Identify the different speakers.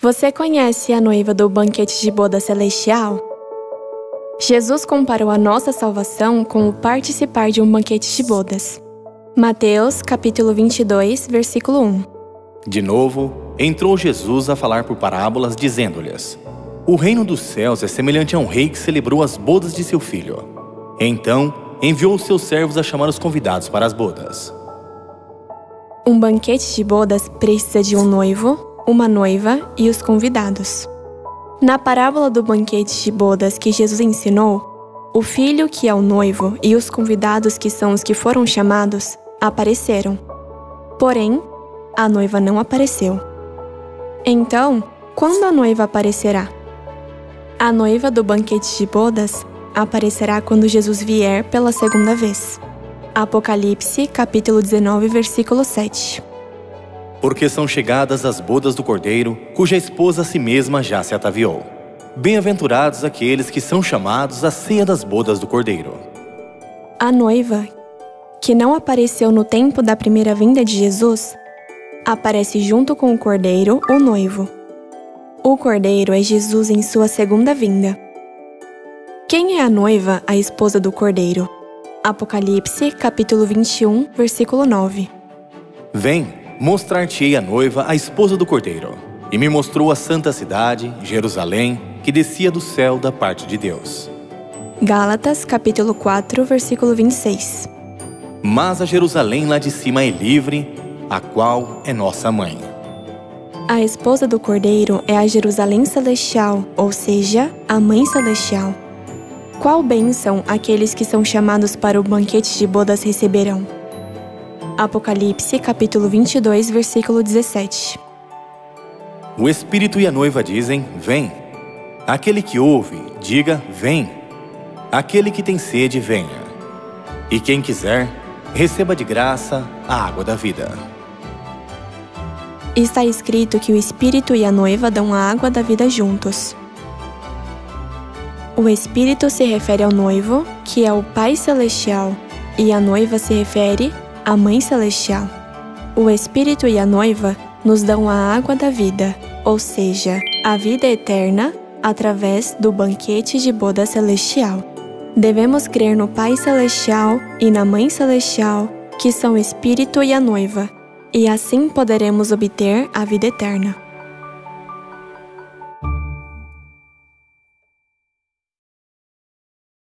Speaker 1: Você conhece a noiva do banquete de boda celestial? Jesus comparou a nossa salvação com o participar de um banquete de bodas. Mateus, capítulo 22, versículo 1.
Speaker 2: De novo, entrou Jesus a falar por parábolas, dizendo-lhes: O reino dos céus é semelhante a um rei que celebrou as bodas de seu filho. Então, enviou os seus servos a chamar os convidados para as bodas.
Speaker 1: Um banquete de bodas precisa de um noivo, uma noiva e os convidados. Na parábola do banquete de bodas que Jesus ensinou, o filho, que é o noivo, e os convidados, que são os que foram chamados, apareceram. Porém, a noiva não apareceu. Então, quando a noiva aparecerá? A noiva do banquete de bodas aparecerá quando Jesus vier pela segunda vez. Apocalipse, capítulo 19, versículo 7.
Speaker 2: Porque são chegadas as bodas do Cordeiro, cuja esposa a si mesma já se ataviou. Bem-aventurados aqueles que são chamados à ceia das bodas do Cordeiro.
Speaker 1: A noiva, que não apareceu no tempo da primeira vinda de Jesus, aparece junto com o Cordeiro, o noivo. O Cordeiro é Jesus em sua segunda vinda. Quem é a noiva, a esposa do Cordeiro? Apocalipse, capítulo 21, versículo 9.
Speaker 2: Vem, mostrar-te-ei a noiva, a esposa do Cordeiro. E me mostrou a santa cidade, Jerusalém, que descia do céu da parte de Deus.
Speaker 1: Gálatas, capítulo 4, versículo 26.
Speaker 2: Mas a Jerusalém lá de cima é livre, a qual é nossa mãe.
Speaker 1: A esposa do Cordeiro é a Jerusalém celestial, ou seja, a mãe celestial. Qual bênção aqueles que são chamados para o banquete de bodas receberão? Apocalipse, capítulo 22, versículo 17.
Speaker 2: O Espírito e a noiva dizem: Vem. Aquele que ouve, diga: Vem. Aquele que tem sede, venha. E quem quiser, receba de graça a água da vida.
Speaker 1: Está escrito que o Espírito e a noiva dão a água da vida juntos. O Espírito se refere ao noivo, que é o Pai Celestial, e a noiva se refere à Mãe Celestial. O Espírito e a noiva nos dão a água da vida, ou seja, a vida eterna, através do banquete de boda celestial. Devemos crer no Pai Celestial e na Mãe Celestial, que são o Espírito e a noiva, e assim poderemos obter a vida eterna.